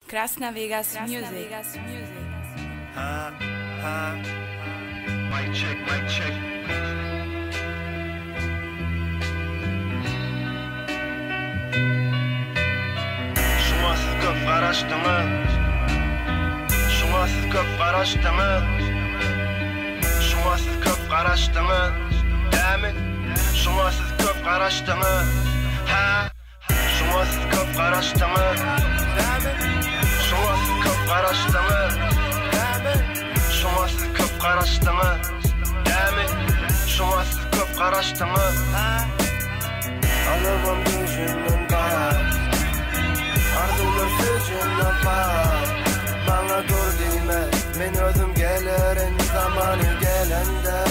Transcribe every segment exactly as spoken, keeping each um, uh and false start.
Krasna Vegas Music. Ha ha. Mic check, mic check. Şuna siz köp garaşdymı? Şuna siz köp garaşdymı? Şuna siz köp garaşdymı? Dämi? Şuna siz köp garaşdymı? Ha? Şuna siz köp garaşdymı? Dämi? Şuna siz köp garaşdymı? Dämi? Şuna siz köp garaşdymı? Dämi? Şuna siz köp garaşdymı? Ha? Alabam gözümden bak, ardular sözümden bak. Bana dur deme, men özüm gelerin zamanı gelende.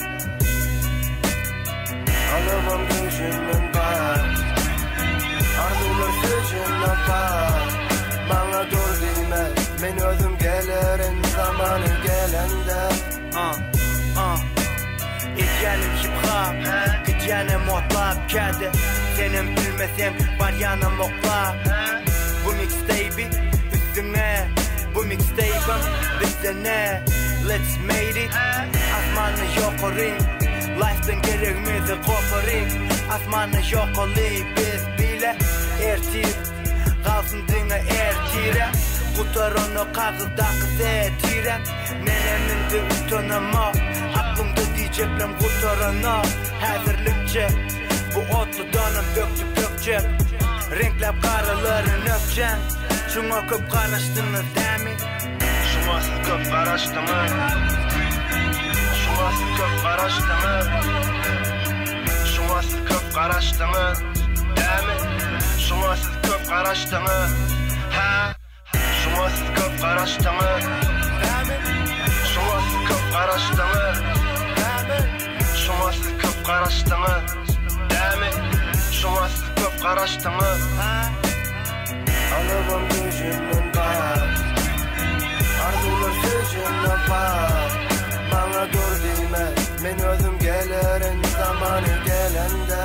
Alabam gözümden bak, ardular sözümden bak. Bana dur deme, men özüm gelerin zamanı gelende. Uh, uh. İdyalim hip-hop, gidyanim otlap kedi. Senin bilmesen var yanım oklap. Bu mixtape'i üstüne, bu mixtape'im bizde ne? Let's made it. Asmanı yok olayım, life'den gerekmedi koparayım. Asmanı yok olayım, biz bile ertip kalsın dine ertire. Kutar onu kağızdaki zetirem. Menemin de utanama, aklımda diyeceklerim kutar onu. Hazırlıkça bu otlu donum döktü dökecek. Renklep karaların öpecek. Şuna köp garaşdınız dämi? Şuna siz köp garaşdymı? Şuna siz köp garaşdymı? Şuna siz köp garaşdymı? Dämi? Şuna siz köp garaşdymı? Ha? Şuna siz köp garaşdymı? Dämi? Şuna siz köp garaşdymı? Dämi? Şuna siz köp garaşdymı? Dämi? Şuna siz köp garaşdymı? Ha? Alabam gözümden bak, ardular sözümden bak. Bana dur deme, men özüm gelerin zamanı gelende.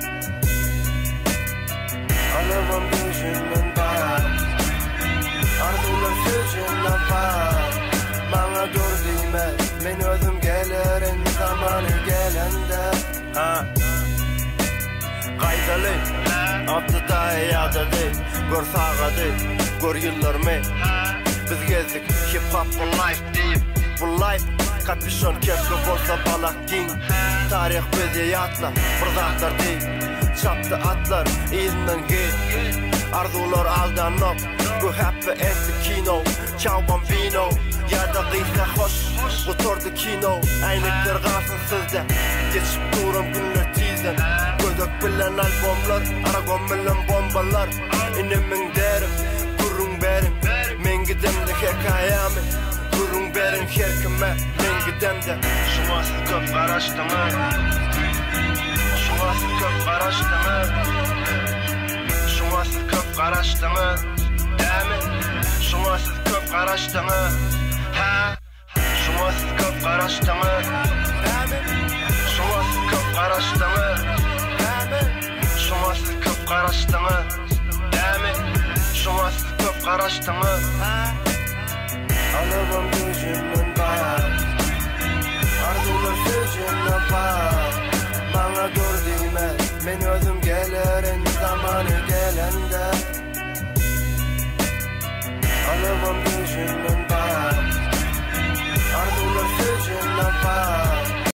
Alabam gözümden bak, ardular sözümden bak. Bana dur deme, men özüm gelerin zamanı gelende. Ha. Qaydalı, atlıda yadadı, gör sağadı, gör yıllar mı? Biz gezdik hip-hop bu life deyip, bu life kapüşon keşke bolsa balak king. Tarih bizi yatla, fırzatlar değil, çaptı atlar, izinden git. Arzular aldanıp, bu happy esti kino, Ciao Bambino. Yada gıysa hoş, bu tordu kino. Aynıklar kalsın sizde, geçip durum günler tizden. Gözök bilen albomlar, aragom bilen bombalar. İnimin derim, kurun berim. Men gidemde hekayami, kurun berim herkime. Men gidemde. Şuna siz köp garaşdymı? Şuna siz köp garaşdymı? Şuna siz köp garaşdymı? Dämi? Şuna siz köp garaşdymı? Ha? Şuna siz köp garaşdymı? Dämi? Şuna siz köp garaşdymı? Dämi? Şuna siz köp garaşdymı? Dämi? Şuna siz köp garaşdymı? Ha? Alabam gözümden bak, ardular sözümden bak. Bana dur deme, men özüm gelerin zamanı gelende. Alabam gözümden bak,